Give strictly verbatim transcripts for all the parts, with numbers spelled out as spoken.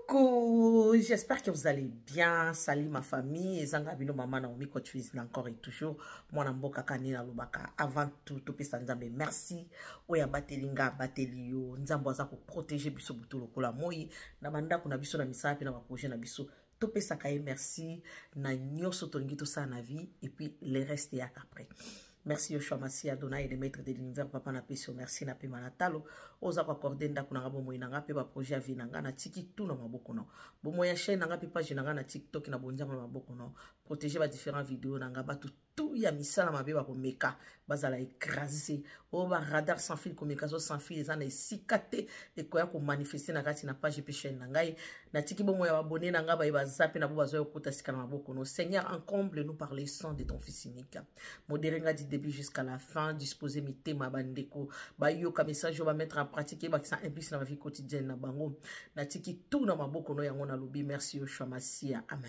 Coucou, j'espère que vous allez bien. Salut ma famille. Et zanga bino maman Naomi Coach Physique encore et toujours. Moi namboka kanina lobaka. Avant tout, tout pesa nzambe merci. Oya batelinga batelio. Nzambo aza ko protéger biso butu lokola moi. Na banda kuna biso na misala pe na ba projet na biso. Tout pesa kaye merci. Na nyoso tolingi to sa na vie et puis le reste ya après. Merci Yoshua Massi Adonai de maître de l'univers papa na pesio merci na pe manatalo oza ko accorder ndako na ngabo moyi nanga pe ba projet avi nanga na tiki tout na maboko no bo moya chaîne nanga pe page nanga na TikTok na bonjama na maboko no protéger ba différents vidéos nanga ba tout tout ya misala mabe ba ko meka bazala écraser o ba radar sans fil communication sans fil les ana sikate e ko ya ko manifester na kati na page pe chaîne nanga na tiki bo moya abonné nanga ba ba zape na bo bazo ko tasika na maboko no Seigneur encombre nous par les sang de ton fils unique modérenga dit début jusqu'à la fin, disposer mes thèmes bandeko, ba yo ka message va mettre en pratique et ba ça implique dans la vie quotidienne na bango. Na tiki tout na maboko no yango na lobi. Merci Yoshua Massi. Amen.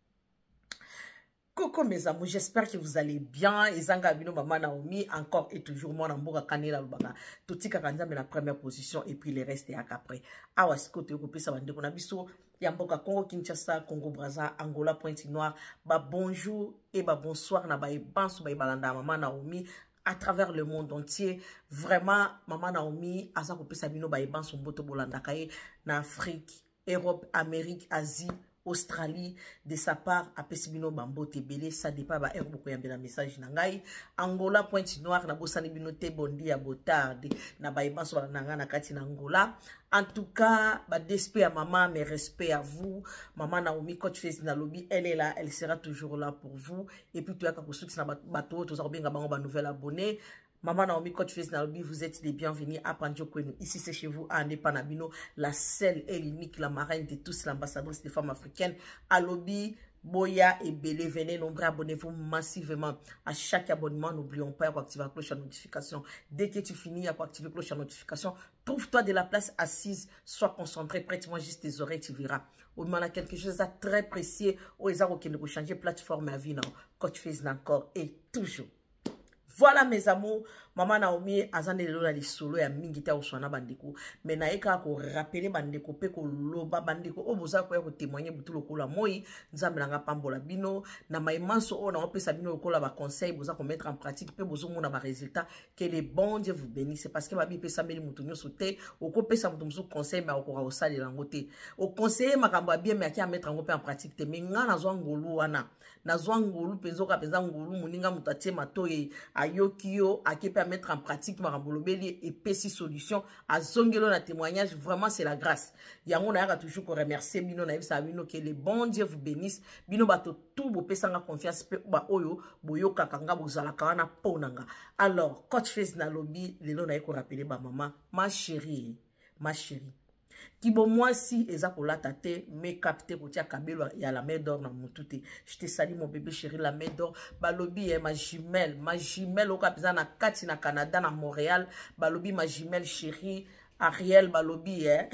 Coucou mes amours, j'espère que vous allez bien. Ezanga bino maman Naomi encore et toujours moi namboka kanela lobaka. Totika kanza mais la première position et puis le reste et après. Awa sikote ko pesa bandeko na biso ya mboka Congo Kinshasa, Congo Brazza, Angola Pointe-Noire. Ba bonjour et ba bonsoir na ba e banso ba e balanda maman Naomi à travers le monde entier. Vraiment maman Naomi aza ko pesa bino ba e banso mboto bolanda kaye na Afrique, Europe, Amérique, Asie, Australie, de sa part, à Pesibino Bambo Tebele, ça dépend ba er beaucoup yambela message nangai. Angola Pointe-Noire, na bosani binote bondi ya botarde, na baïban sur la nanga na kati na Angola. En tout cas, ba d'esprit à maman, mes respects à vous. Maman Naomi Coach Physique na lobby, elle est là, elle sera toujours là pour vous. Et puis, tu as qu'à construire na bateau, tu as bien gabon ba nouvel abonné. Maman Naomi Coach Physique na lobby, vous êtes les bienvenus à Pandjokwenu. Ici, c'est chez vous, à Nepanabino, la seule et l'unique, la marraine de tous, l'ambassadrice des femmes africaines. À lobby, Boya et Bélé, venez nombreux, abonnez-vous massivement. À chaque abonnement, n'oublions pas d'activer la cloche de notification. Dès que tu finis, à activer la cloche de notification. Trouve-toi de la place assise, sois concentré, prête-moi juste tes oreilles, tu verras. Au moment quelque chose de très précieux, au Ezaro qui nous changer plateforme à vie, non. Coach Physique encore et toujours. Voilà mes amours, maman Naomi azande lelo la solo ya mingita oswana bandeko mais na eka ko rappeler bandeko pe ko loba bandeko o boza ko ko témoigner butu lokola moi nzambe nga pambola bino na maimanso o na opesa bino lokola ba conseil boza ko mettre en pratique pe bozo mona ba résultat que les bons Dieu vous bénisse parce que babi pesa meli mutu nyo sote o ko pesa mutu musu conseil mais o ko osali langote o conseiller makambo bien mais a mettre en pratique te mais nga na zwa ngolu wana na zwa ngolu penzo ka penza ngolu muninga mutatie matoye ayokio akepe à mettre en pratique marambolobeli et pesi solution à zongelo na témoignage vraiment c'est la grâce yango na yaka toujours ko remercier bino na yebisa bino que les bons Dieu vous bénisse bino bato tout bo pesanga confiance pe ba oyo boyoka kanga bozala kana ponanga. Alors Coach Physique na lobby lelo na yeko rappeler ba maman ma chérie ma chérie Kibo moi si ezakola tate me capté ko tia kabelo ya la main d'or na mutute. Je te salue mon bébé chéri la main d'or. Balobi eh, ma jumelle, ma jumelle au kapisa na kati na Canada na Montréal. Balobi ma jumelle chérie Ariel Balobi eh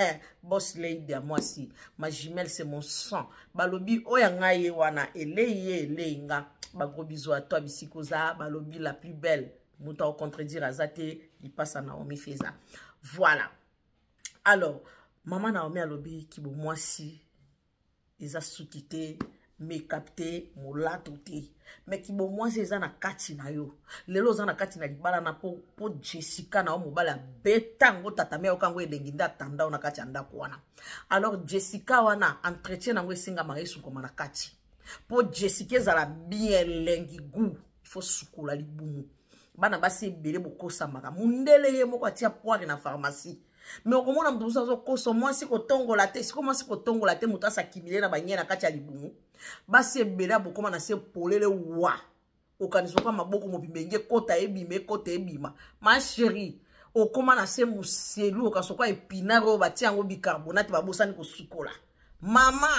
boss lady à moi si. Ma jumelle c'est mon sang. Balobi oyanga ye wana eleye elenga. Ba gros bisous à toi bisikoza. Balobi la plus belle. Muta au contredire azate, il passe à Naomi Feza. Voilà. Alors, maman Naomi alobi qui bon moi si ils a sous-quitté me capté mola touté mais qui bon moi c'est na kati na yo lelo za na kati na libala na po po Jessica na mobala betango tatame okango edenginda tanda na kati anda kwana. Alors Jessica wana entretien na ngwesinga maresu koma na kati po Jessica za la bien lengi gu il faut sukula libumu bana basi bele bokosa maka mundele ye moko atia poire na pharmacie. Mais au moment où nous sommes moi si kotongo la te si comment si kotongo la te muta sa kimile na banyena kati ya libumu ba se bela bo comment na se polele wa okanisoka maboko mobimenge kota ebime kota ebima ma chérie o comment na se muselu okasoka epinaro batiango bicarbonate babosani ko sukola mama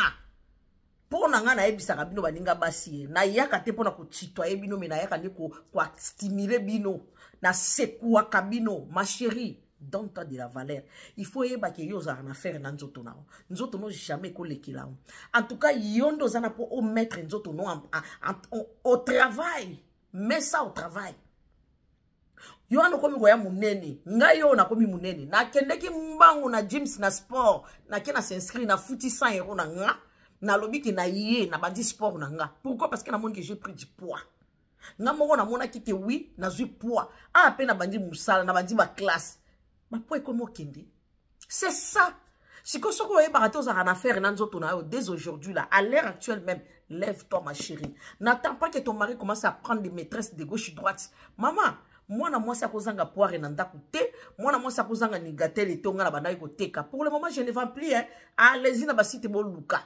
pona nga na ebisaka bino baninga basi na yaka te pona ko titoyer bino me na yaka ni ko ko stimuler bino na sekua kabino ma chérie. Donne-toi de la valeur. Il faut y avoir des affaires dans nzoto na. Nzoto no jamais ko lekila. En tout cas, yondo zana pour au mettre nzoto no au travail. Mets ça au travail. Yo ano komi koya munene. Nga yo na komi munene. Na kendeki mbangu na gyms na sport. Na kena s'inscrit na fouti cent euros na nga. Na lobi ki na yé na bandi sport na nga. Pourquoi? Parce que na monde que j'ai pris du poids. Nga moko na mona ki te oui na zui poids. Ah pe na bandi musala na bandi ba classe. Ma poids est comme okende. C'est ça. Si que ce qu'on est baraté aux affaires dès aujourd'hui là, à l'heure actuelle même, lève-toi ma chérie. N'attends pas que ton mari commence à prendre des maîtresses de gauche et droite. Maman, moi na moi ça kozanga poire nanda koute, moi na moi ça kozanga nigatel et tonga na banda ko teka. Pour le moment je ne vends plus hein. Allez-y na basite bo luka.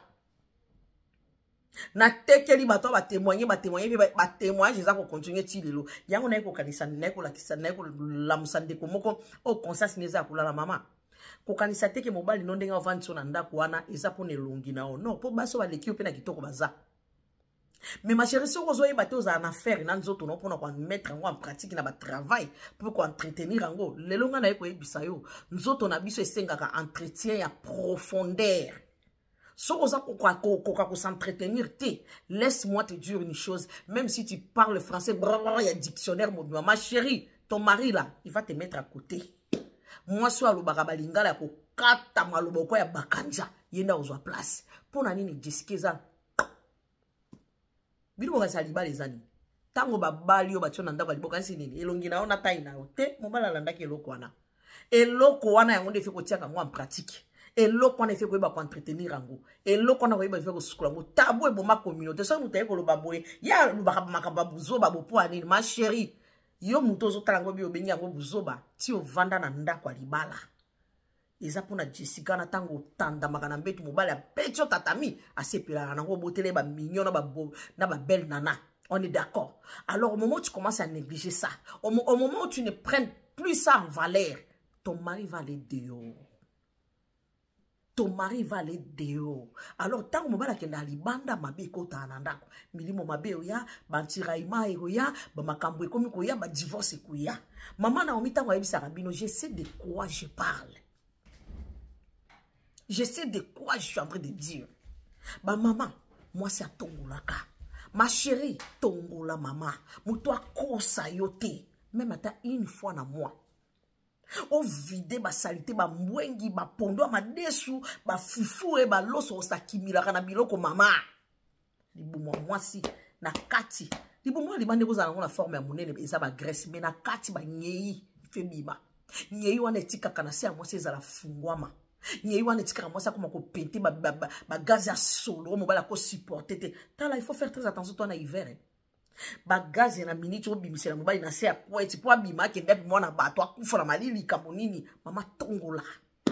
Na tekeli bato ba témoigner ba témoigner ba témoigner za ko continuer ti lelo. Yango na ko kanisa na ko la kisa na ko la musande ko moko o conscience neza ko la maman. Kokanisa teke mobali non denga vandi so na ndako wana eza po ne longi na o non po baso ba leki pe na kitoko baza. Mais ma chérie, si vous avez une affaire, vous pouvez mettre en pratique na travail pour entretenir en les longs na eko ebisayo. Nous autres on a biso esengaka entretien ya profondeur. Si vous avez s'entretenir, laisse-moi te dire une chose, même si tu parles français, il y a dictionnaire ma chérie, ton mari là, il va te mettre à côté. Moi so alobaka balingala ko kata maloboko ya bakanja yenda ozwa place pona nini jisikeza bino ka saliba les ani tango babali o batyo nanda ba liboka nini elongi na ona tai na te mobala landa ke eloko wana eloko wana yango ndefe ko tiaka ngo en pratique eloko wana efe ko ba ko entretenir yango eloko wana ko ba efe ko sukula ngo tabu e boma communauté so mutaye ko loba boye ya lobaka makamba buzo ba bopo ani ma chérie. Yo mutozo talango bi obengi yango buzoba ti ovanda na ndako libala eza pona Jessica na tango tanda makana mbetu mobali ya petio tatami asepela nango botele ba mignon na ba na ba belle nana. On est d'accord. Alors au moment où tu commences à négliger ça, au, au moment où tu ne prends plus ça en valeur, ton mari va aller dehors. Ton mari va aller dehors. Alors, tant que je suis dans les bandes, je suis dans les bandes. Je suis dans les bandes, je suis dans les bandes, je suis dans les bandes, divorce. Maman, je sais de quoi je parle. Je sais de quoi je suis en train de dire. Bah, maman, moi, c'est à Tongolaka. Ma chérie, Tongola, maman. Moi, kosa yote. Même à une fois dans moi. O vide ba salité ba mwengi ba pondo ma desu ba fufu e ba loso sa kimilaka na biloko mama libu moi si na kati libu moi libande ko za na forme ya monene eza ba graisse mais na kati ba nyei fe biba nyei wana etika kana se moi se za la fungwama nyei wana etika moi sa comme ko pente ba ba, ba gaz ya solo mo bala ko supporter te tala il faut faire très attention toi na hiver hein. Ba gaz na minute obimisela mobali na se akwa eti po abima ke ndepi mwana bato akufa na malili kamonini mama tongola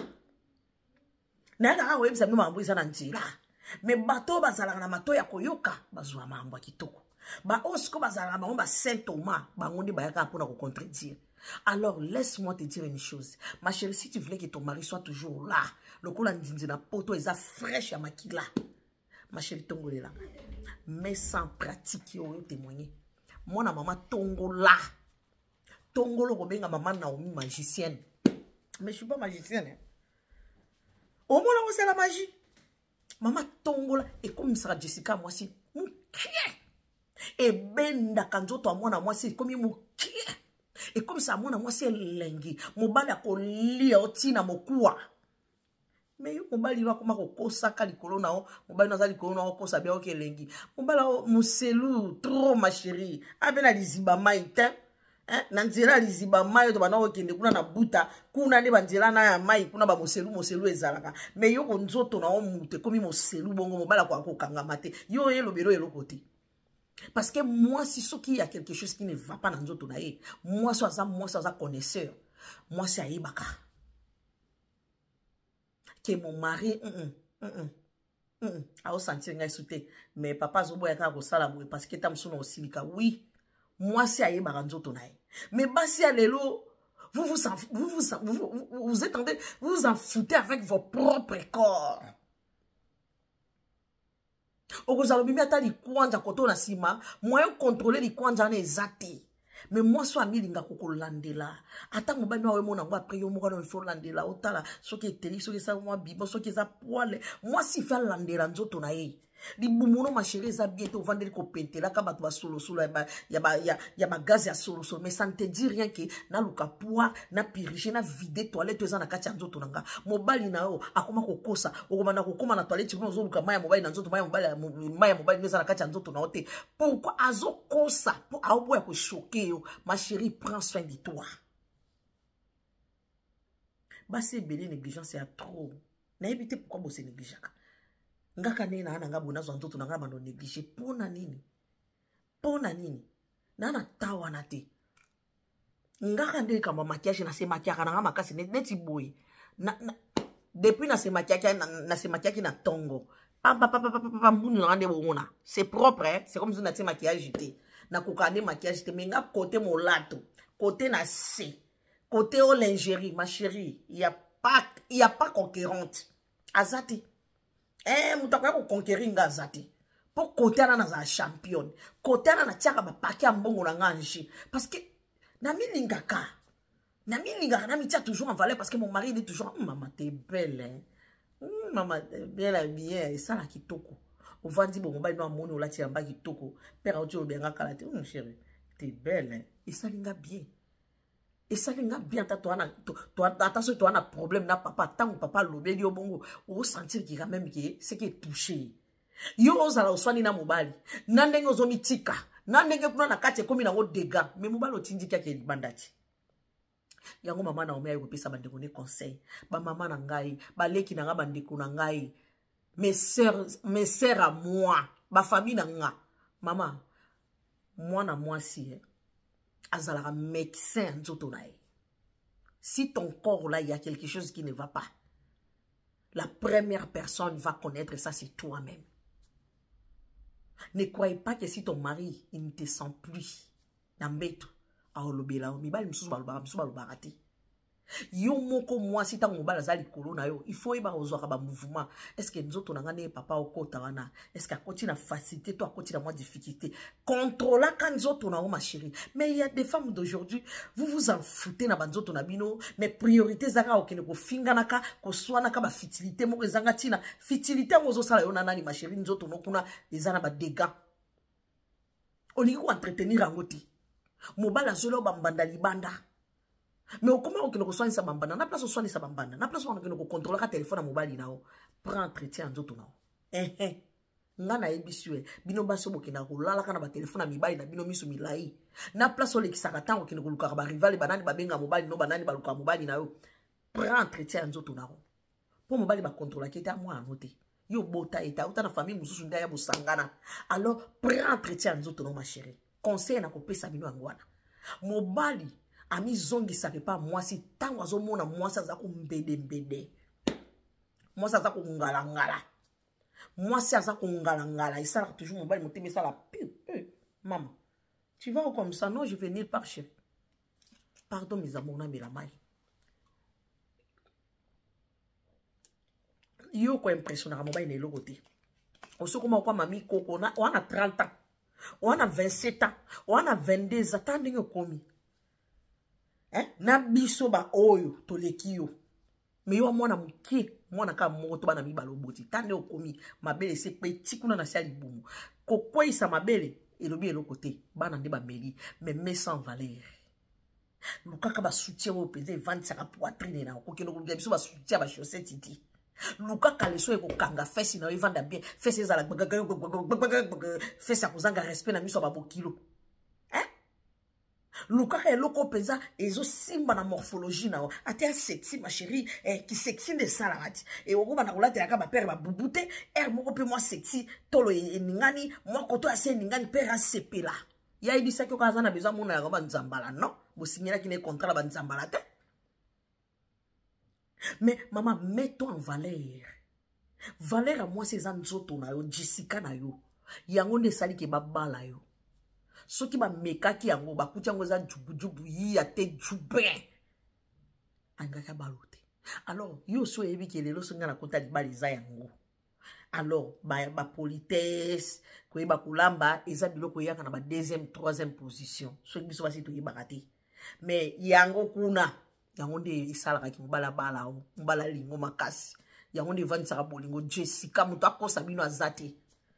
na nga webisa no mambo isa na nzira me bato bazala na mato ya koyoka bazwa mambo kitoko ba osko bazala mambo ba Saint Thomas bangondi bayaka pona ko contredire. Alors laisse-moi te dire une chose ma chérie, si tu voulais que ton mari soit toujours là le kola ndinzi na poto eza fraîche ya makila ma chérie tongolela mais sans pratique yo témoigner moi na maman tongola tongolo ko benga maman Naomi magicienne mais je suis pas magicienne hein. Au moins là c'est la magie maman tongola et comme ça Jessica moi si moukie et benda kanzoto à moi na moi c'est comme moukie et comme ça moi na moi c'est lengi mobali ko lia otina mokuwa. Mais yo mobali wa koma ko kosaka likolo na o mobali na za likolo na o kosa bia okelengi mobala muselu trop ma chérie abena liziba mai te hein na nzela liziba mai to bana okende kuna na buta kuna ne banzela na ya mai kuna ba muselu muselu ezalaka mais yo ko nzoto na o mute komi muselu bongo mobala kwa ko kanga mate yo ye lobelo elo côté parce que moi si ce qui y a quelque chose qui ne va pas dans nzoto na ye moi so ça moi so ça connaisseur moi c'est ayibaka que mon mari mm mm mm mm mm a sentir ngai souté mais papa zobo ya ka ko sala boy parce que tam sono osilika oui moi c'est aye baranzoto nae mais basi alelo vous vous en, vous vous vous, vous, vous, vous êtes en train vous vous en foutez avec vos propres corps. Okozalo bimi ata li kwanja koto na sima moyen contrôler li kwanja na ezati. Mais moi, so ami linga koko landela. Ata mo bani wa mo na ngwa après yo mo kana il faut landela otala soki eteli soki sa mo bibo soki za poile. Moi si fa landela nzoto na ye. Li bumuno ma chérie eza bien te ovandeli ko pentela ka bato ba solo solo ya ba ya ba ya, ya ba gaz ya solo solo mais ça ne te dit rien que na luka poa na purifier na vider toilette eza na kati ya nzoto nanga mobali na yo akoma kokosa okomana kokoma na toilette kuno zo luka maya mobali na nzoto maya mobali maya mobali eza na kati ya nzoto na ote pourquoi azo kosa pour aoboya ko choquer yo ma chérie prends soin de toi basi ebele négligence ya trop na éviter pourquoi bose négligeaka ngaka nene na nga bona zo ntoto na nga bando négliger pona nini pona nini nana tawa na te ngaka ndeli kamba maquillage na se maquillage na nga makasi neti boy na, na depuis na se maquillage na, na se maquillage na tongo pa pa pa pa pa pa mbunu na ngande bona c'est propre hein? C'est comme si na se maquillage te na kokande maquillage te menga côté molato côté na se côté au lingerie ma chérie il y a pas il y a pas concurrente azati. Eh, mutakwaya ko conquérir nga zati. Pour côté ana na za champion. Côté ana na tiaka ba paquet mbongo na nganji parce que na mi lingaka. Na mi lingaka na mi tia toujours en valeur parce que mon mari dit toujours oh, maman t'es belle hein. Mm, maman t'es belle bien et ça la kitoko. Au vandi bon mobile no amoni olati ya mba kitoko. Père auti obenga kala te mon chéri. T'es belle hein. Et ça linga bien. Et ça linga bien ta toi toi attention toi na problème na papa tant papa lobeli yo bongo o sentir qui quand même qui c'est qui est touché yo ozala oswani na mobali na ndenge ozomitika na ndenge kuna na kati komi na ngo dégâts mais mobali otindika ke libandati yango mama na omeya ko pesa bandeko ne conseil ba mama na ngai ba leki na nga bandeko na ngai mes sœurs mes sœurs à moi ba famille na nga mama moi na moi si azala médecin nzoto na ye. Si ton corps là il y a quelque chose qui ne va pas, la première personne va connaître ça c'est toi-même. Ne croyez pas que si ton mari il ne te sent plus nambeto a olobela mi bali msusu balobara msusu balobara te. Yo moko moi si tango mobala zali kolona yo il faut eba ozwaka ba mouvement est-ce que nzoto na ngane papa okota wana est-ce que akoti na facilité toi akoti na moi difficulté contrôler quand nzoto na ma chérie mais il y a des femmes d'aujourd'hui vous vous en foutez na banzoto na bino mais priorité zaka okene ko finganaka ko swanaka ba fertilité moko ezanga tina fertilité ngozo sala yo na nani ma chérie nzoto no kuna ezana ba dégâts olingi ko entretenir angoti mobala zolo ba mbanda libanda. Mais au comment on ne reçoit sa bambana, na place on soigne sa bambana, na place on ne contrôle la téléphone à mobile nao, prend entretien en d'autres nao. Eh eh, ngana ebisue, bino baso bokena rola la kana ba téléphone à mobile na bino misu milai. Na place on le kisakata on ne koluka ba rival banani ba benga mobile no banani ba luka mobile nao, prend entretien en d'autres nao. Pour mobile ba contrôler qui était à moi anoté. Yo bota eta uta na famille mususu ndaya bo sangana. Alors prend entretien en d'autres nao ma chérie. Conseil na ko pesa bino angwana. Mobile ami zongi ça pas moi si tant oiseau mona moi ça za ko mbede mbede moi ça za ko ngala ngala moi ça za ko ngala ngala et ça toujours mon bail monter mais ça la maman tu vas où comme ça non je vais venir par chez pardon mes amours na la maille yo ko impressionner mon bail ne lo côté on se comment quoi mamie koko na on a trente ans on a vingt-sept ans on a vingt-deux ans tant ndenge komi. Eh? Na biso ba oyo toleki yo. Me yo mwana muke, mwana ka moto bana mibalo boti. Tande okomi mabele se petit kuna na sali bumu. Kokwe isa mabele elobi eloko te. Bana nde ba meli, mais mais sans valeur. Lukaka ba soutien o peze vingt saka poitrine na ko kelo ko biso ba soutien ba chaussette titi. Lukaka leso e ko kanga fesse na evanda bien. Fesse ezala fesse akozanga respect na miso ba bokilo. Lukaka eloko peza ezo simba na morphologie na ate sexy ma chérie eh qui sexy de salade et oko bana kolate ya ka ba père ba bubute er moko pe moi sexy tolo eningani moi koto ase ningani père a sepela ya ibisa ko kaza na besoin mona ya ba nzambala non bo signera ki ne contrat ba nzambala te mais maman mets-toi en valeur valeur à moi ces anzoto na yo Jessica na yo yango ne sali ke babala yo. Ce qui m'a mekaki yango bakuti yango za jubu jubu yi ate jube angaka balote. Alors yo so ebi ke lelo so ngana kota libali za yango. Alors ba ba politesse ko ba kulamba eza biloko yaka na ba deuxième troisième position. So biso basi to yibakati. Mais yango kuna yango nde isalaka ki mbala bala o mbala lingo makasi. Yango nde vandi saka bolingo Jessica muto akosa bino azate.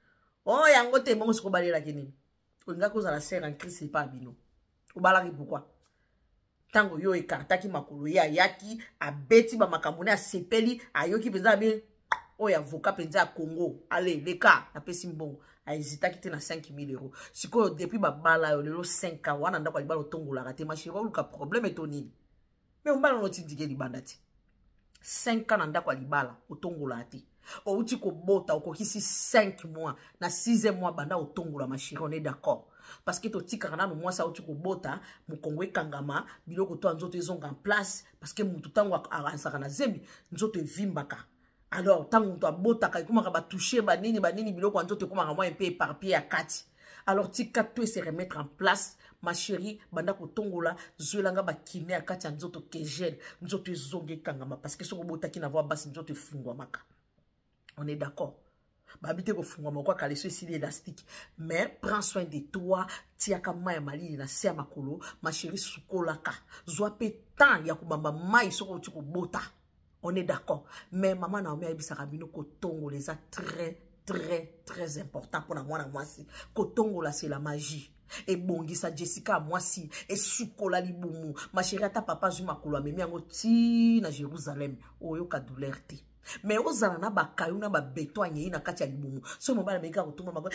Oh yango te mongo siko balela kini. Olinga koza la serre en crise c'est pas bino. Obalaki pourquoi? Tango yo ekartaki makolo ya yaki abeti ba makambo a sepeli ayoki penza be oya avocat penza ya Congo. Allez les cas na pesi mbongo. A hésité qui na cinq mille euros. Siko depuis ba bala yo lelo cinq ans wana ndako libala otongola kate ma chérie luka problème etoni. Mais on bala noti dike libandati. cinq ans ndako libala otongola ate. O uti ko bota okokisi cinq mois na sixième mois banda otongola ma chérie on est d'accord. Parce que to tika kana no mwasa uti ko bota mu Kongo kangama biloko to nzoto ezonga en place parce que mutu tango avansaka na zembi nzoto evimbaka. Alors, tant que tu as beau, tu as touché, tu as touché, tu as touché, tu as peu éparpillé à kati. Alors, tu as tout se remettre en place, ma chérie, banda ko tongola, zoelanga ba kine à kati nzoto kegel, nzoto zonge kangama parce que ce que tu as voix basse nzoto fungwa maka. On est d'accord. Ba habite ko fungwa maka ka leso si élastique. Mais prends soin de toi, tiaka maya mali na se makolo, ma chérie sukolaka. Zwa pe temps ya ko bamba mai soko tu ko bota. On est d'accord. Mais maman Naomi Aibisa Rabino Kotongo les a très, très, très important pour moi. Moi, si Kotongo là, c'est la magie. Et Bongisa Jessica, moi si. Et Soukola Liboumou. Ma chérie, ta papa, Zuma Kolo, mais miango ti na Jérusalem. Oh, yo ka douleur te. Mais aux alana ba kayou na ba béton yé na katia Liboumou. Ce moment là, mes gars, retourne ma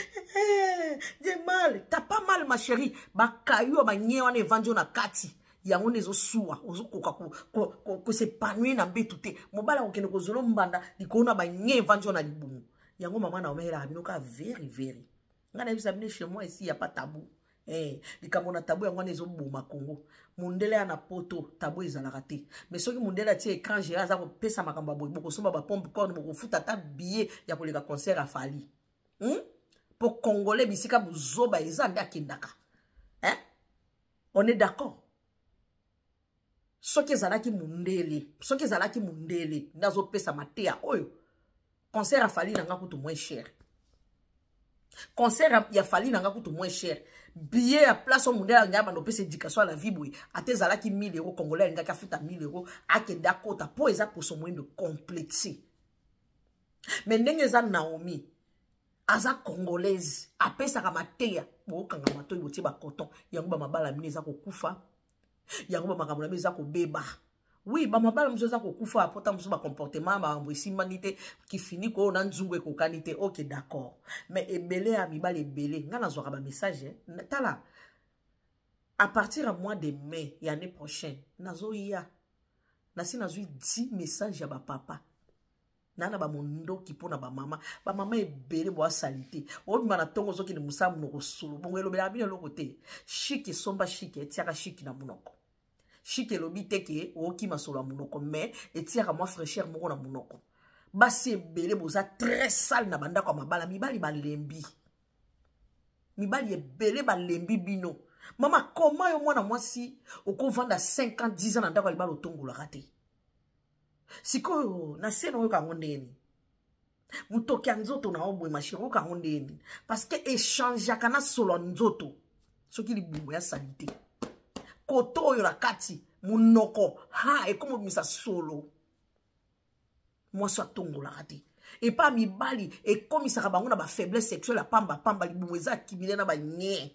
j'ai mal. T'as pas mal, ma chérie. Ba kayou, ba nye wane vendu na kati. Yango nezo suwa ozo koka ko ko ko se panouer na betute mobala ko kene ko zolo mbanda likona ba nye vanjo na libumu yango mama na omela binoka very very ngana bisa bine chez moi ici y a pas tabou eh likambo na tabou yango nezo boma Congo mundele na poto tabou ezala raté mais soki mundele ti écran géant za ko pesa makamba boy boko somba ba pompe corne boko futa ta billet ya ko leka concert a fali hmm pour congolais bisika buzoba ezanda kindaka hein on est d'accord. Soki zalaki mundele, soki zalaki mundele, nazo pesa matea oyo. Concert a fallu nanga kutu moins cher. Concert a fallu nanga kutu moins cher. Billet à place au mundele ngaba no pesa éducation à la vie boy. Ate zalaki mille euros congolais nga ka futa mille euros ake dakota po eza pour son moyen de complexer. Mais ndenge za Naomi aza congolaise apesa ka matea bo kanga mato iboti ba coton yango ba mabala mine za kokufa. Yango ba makambo na meza ko beba. Oui, ba mabala mzoza ko kufa apota mzo ba comportement ba mbwisi manite ki fini ko na nzungu ko kanite. OK, d'accord. Mais ebele a mibale ebele nga nazwaka ba message tala. À partir à mois de mai et l'année prochaine, nazo ya nasi nazui dix messages ya ba papa. Nana ba mondo ki pona ba mama, ba mama ebele bo salite. O mana tongo zo ki ne musa munoko solo. Bongo elobela bino lokote. Chiki somba chiki etiaka chiki na munoko. Chiki lobi teke o ki masolo munoko mais etiaka moi fraîcheur moko na munoko. Basi ebele boza très sale na banda kwa mabala mibali ba lembi. Mibali ebele ba lembi bino. Mama comment yo mwana mwasi oko vanda cinq ans dix ans na ndako libalo tongo la raté. Siko na seno yo kango ndeni. Mutoki nzoto na obwe mashiro kango ndeni. Parce que échange kana solo nzoto. Soki libumu ya salite. Koto yo la kati munoko ha e comme misa solo. Moi so tongo la raté. Et pas mi bali et comme ça bango na ba faiblesse sexuelle la pamba pamba libumu eza kibile na ba nye.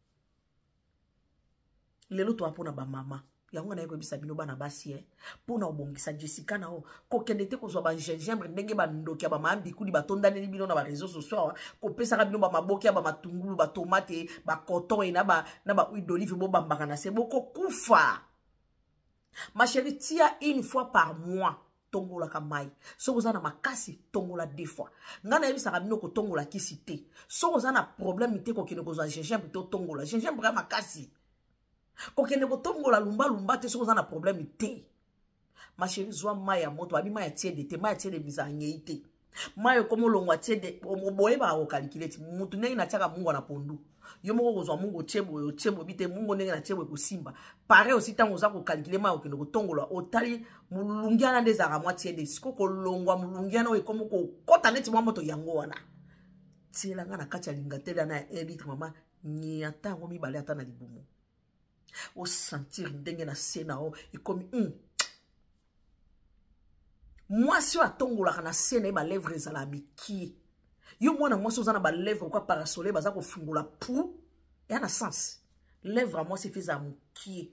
Lelo to apona ba mama. Yango na yeko bisa bino bana basi eh pona obongisa Jessica na o ko kendete ko zo ba gingembre ndenge ba ndoki ba mambi kuli ba tondane ni bino na ba réseaux sociaux ko pesa ka bino ba maboki ba matungulu ba tomate ba coton et na ba na ba huile d'olive bo bambaka na sebo ko kufa. Ma chérie, tia une fois par mois tongola kamai. So ozana makasi tongola deux fois. Ngana yebisa ka bino ko tongola kisite. So ozana problème ite ko kine ko zo gingembre to tongola. Gingembre makasi. Ko kene ko tongola lumba lumba te so na problème te. Ma chérie zwa maya moto abi maya tiede te maya tiede biza nyeite. Maya komo longwa tiede oboye ba ko calculate mutu nenge na tiaka mungu na pondu. Yo moko ko zwa mungu chebo yo chebo bite mungu nenge na chebo ko simba. Pare aussi tango za ko calculer maya ko ko tongola otali mulungiana ndeza ka mwa tiede siko ko longwa mulungiana o komo ko kota neti mwa moto yango wana. Tiela ngana kacha lingatela na elite mama nyata ngomi bale ata na libumu. Au sentir ndenge na sena o et comme hum. Moi si atongola na sena ba lèvres à la miki Yo mwana mwasi ozana ba lèvre quoi parasolé baza ko fungula pou et en sens. Lèvre à moi c'est fait amukie.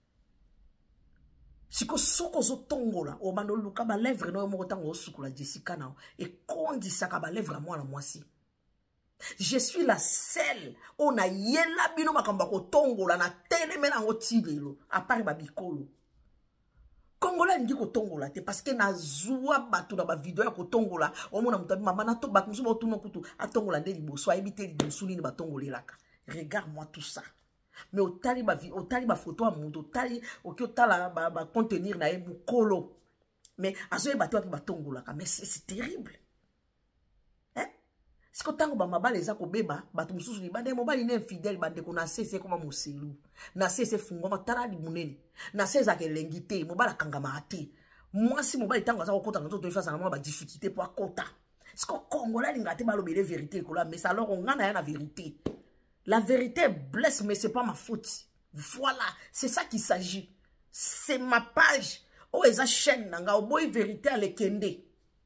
Siko soko zo tongola o bando luka ba lèvre no mo tango sukula Jessica na et kondi saka ba lèvre à moi la mwasi. Je suis la seule on a yela bino makamba ko tongola na tele mena ngo tilelo à part ba bikolo. Kongola ndi ko tongola te parce que na zuwa batu na ba video ya ko tongola o mona mutabi mama na to bak musu ba tuno kutu atongola nde liboso ayebite liboso ni ba tongolelaka. Regarde-moi tout ça. Mais au tali ba au tali ba photo a mundo tali o ki o tala ba, ba contenir na e mukolo. Mais azo e bato ba tongolaka mais c'est terrible. Hein? Si ko tango ba mabale za ko beba bato mususu ni bande mobali ne infidèle bande ko na cesse comme moselu. Na cesse fungo matala di munene. Na cesse ke lengite mobala kangama ate. Moi si mobali tango za ko kota nzo to face na ba difficulté pour akota. Si ko kongola linga te ba lobele vérité ko la mais alors on ngana ya na vérité. La vérité blesse, mais ce n'est pas ma faute. Voilà, c'est ça qu'il s'agit. C'est ma page. Oh, eza chaîne nanga, oh boy vérité à lekende.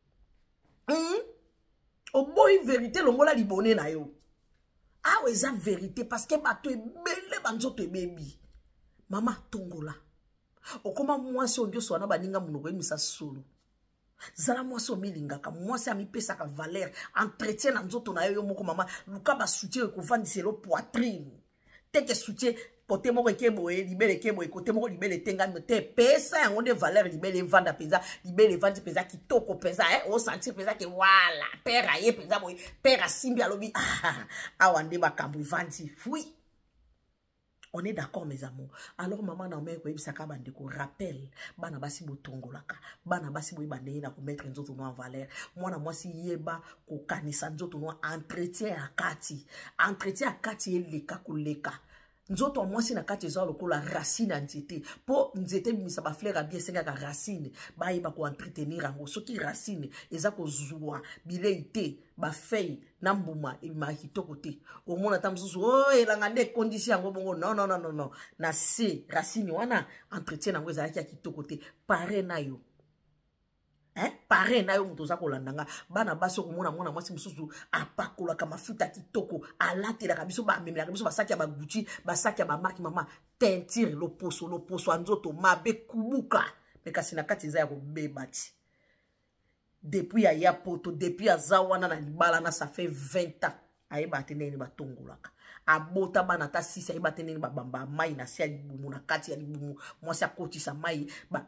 Hum? Oh boy vérité, longola libone na yo. Ah, oh, eza vérité, parce que bato e bele banzo te baby. Mama tongola. Oh, comment moi si on dit so na baninga munoko misa solo. Zala moi so milingaka moi c'est ami pesa ka valeur entretien na nzoto na yo moko mama luka ba soutien ko vandi selo poitrine teke soutien côté moko kebo e libele kebo e côté moko libele tenga te pesa yango de valeur libele vanda pesa libele vandi pesa kitoko pesa eh o sentir pesa ke wala pera ye pesa boy pera simbi alobi ah awande ba kambu vandi oui. On est d'accord, mes amours. Alors, maman, na mère, quoi, ça bande ko rappel. Bana basi bo tongolaka. Bana basi bo bande na ko mettre nzoto no en valeur. Moi na moi si yeba ko kanisa nzoto no entretien à kati. Entretien à kati eleka ko leka. Nzoto moi si na kati za lokola racine nzete. Po nzete misa ba fleur a bien senga ka racine. Ba yeba ko entretenir ango. Soki racine eza ko zuwa bileite ba feuille na mbuma e ma kitoko te. O mona tamsusu oh elanga nde condition yango bongo non non non non non. Na se racine wana entretien nango eza ki kitoko te. Pare na yo. Hein? Pare na yo muto za kolandanga bana baso ko mona mona mwasi mususu apakola ka mafuta kitoko alatela ka biso ba memela ka biso ba saki ya ba Gucci ba saki ya ba marque mama teinture lo poso lo poso anzoto mabe kubuka me kasi na kati za ya ko bebati depuis ya ya poto depuis ya zawana na libala na ça fait vingt ans ayeba teneni ba tongolaka abota bana ta six ayeba teneni ba bamba mai na sia libumu na kati ya libumu mwasi akoti sa mai ba.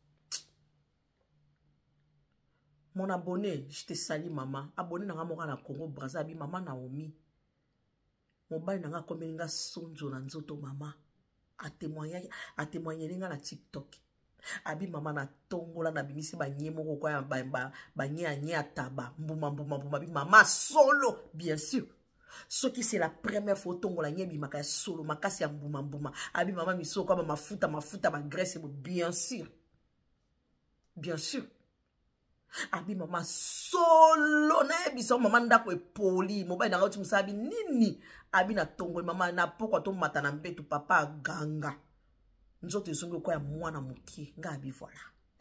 Mon abonné, je te salue maman. Abonné na nga na Congo Brazzaville maman Naomi. Mobile na nga komeli nga sonjo na nzoto mama. A témoigner a témoigner nga na TikTok. Abi mama na tongola na bimisi ba nyemo ko kwa ba ba ba nya nya taba mbuma mbuma mbuma bi mama solo bien sûr. Ce qui c'est la première fois tongola nyebi maka solo makasi ya mbuma mbuma. Abi mama miso kwa mafuta mafuta ba graisse bien sûr. Bien sûr. Abi mama solo na ebiso mama ndako e poli mobile na ngauti musabi nini abi na tongo mama na poko to mata na mbetu papa ganga nzoto esongo kwa ya mwana mukie nga abi voilà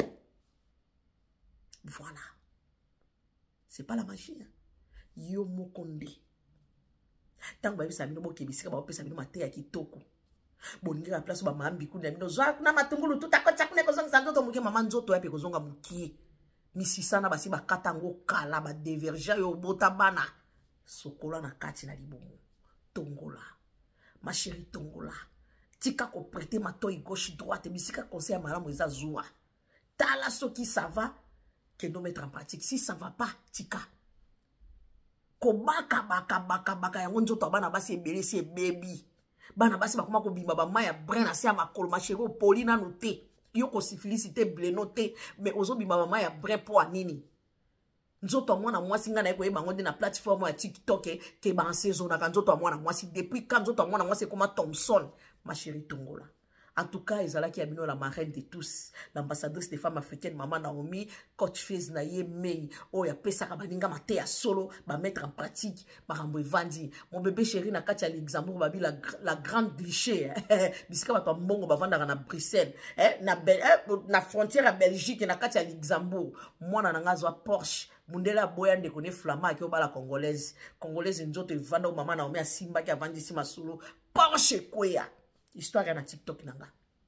voilà c'est pas la magie hein? Yo mokonde tango ba bisa bino boke bisika ba opesa bino mate ya kitoko boninga la place ba mambi kuna bino zwa na matungulu tutakotsa kune ko zonga nzoto mukie mama nzoto ya pe ko zonga mukie misisana basi bakata ngo kala ba diverger yo bota bana sokola na kati na libomo tongola ma chérie tongola tika ko prêter ma toy gauche droite bisika conseil malamu eza zuwa tala soki ça va que nous mettre en pratique si ça va pas tika ko baka baka baka baka yango nzoto bana basi ebele si baby bana basi bakoma ko bimba ba maya brin na sia makolo ma chérie poli na noté yo ko sifilisité blénoté mais ozobi mama ya vrai po anini nzoto mwana mwasi nga na ko yeba ngondi na plateforme ya TikTok ke ba en saison na nzoto mwana mwasi depuis quand nzoto mwana mwasi koma Thompson ma chérie tongola En tout cas, ezalaki ya bino la marraine de tous, l'ambassadrice des femmes africaines, Maman Naomi, coach Fez na ye mei, oh ya pesa ka baninga mate ya solo, ba mettre en pratique, marambo evandi. Mon bébé chéri na kati ya Luxembourg, babi la, la grande cliché, bisika bato mbongo bavandaka na Bruxelles, eh, na, eh, na frontière à Belgique, na kati ya Luxembourg, mwana nanga zwa Porsche, mundela boya ndeko ne flama ki obala congolaise, congolaise nzoto evanda o Maman Naomi asimba ki avandi si masolo, Porsche kwea. Histoire na TikTok nanga.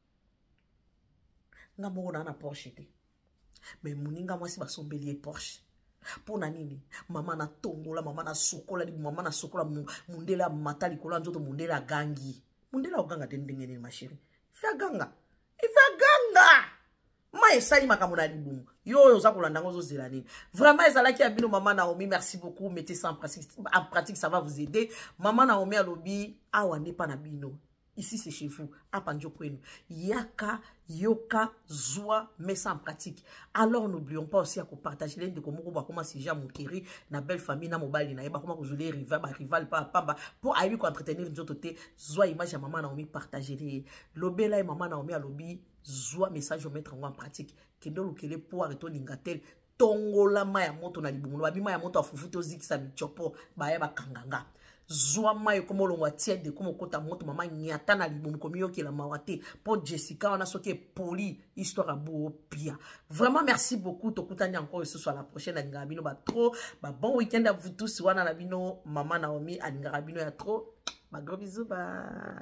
Nga moko na na Porsche te. Mais muninga mwasi basombeli Porsche. Pona nini? Mama na tongola, mama na sokola, mama na sokola mundela matali kola nzoto mundela gangi. Mundela oganga tendenge ni ma chérie. Fa ganga. Ifa ganga. Ma esali makambo na libumu. Yo yo za kolanda ngo zo zela nini. Vraiment ezalaki ya bino Maman Naomi, merci beaucoup, mettez ça en pratique. En pratique ça va vous aider. Maman Naomi alobi awa ne pa na bino. Ici, c'est chez vous. Apanjo kwenu. Yaka, yoka, zoa, mets ça en pratique. Alors, n'oublions pas aussi à partager les de comment on va commencer déjà mon kiri, na belle famille, na mobile, na yeba, comment vous jouez rival, ma rival, pas, pas, pour aller entretenir nous autres, zoa image à Maman Naomi, partager les. Lobela et Maman Naomi à lobby, zoa message, mettre en pratique. Kendo lukele pour arrêter l'ingatel. Tongola maya moto na libumu. Babi maya moto a fufuto zik sa michopo, ba yeba kanganga. Zwa mayo komo longwa tiede komo kota moto mama nyata na libumu komi yoki la mawate pour Jessica on a soki poli histoire à beau pia. Vraiment merci beaucoup tokutani encore ce soir la prochaine alinga bino ba trop ba bon week-end à vous tous wana na bino Maman Naomi alinga bino ya trop ba gros bisous ba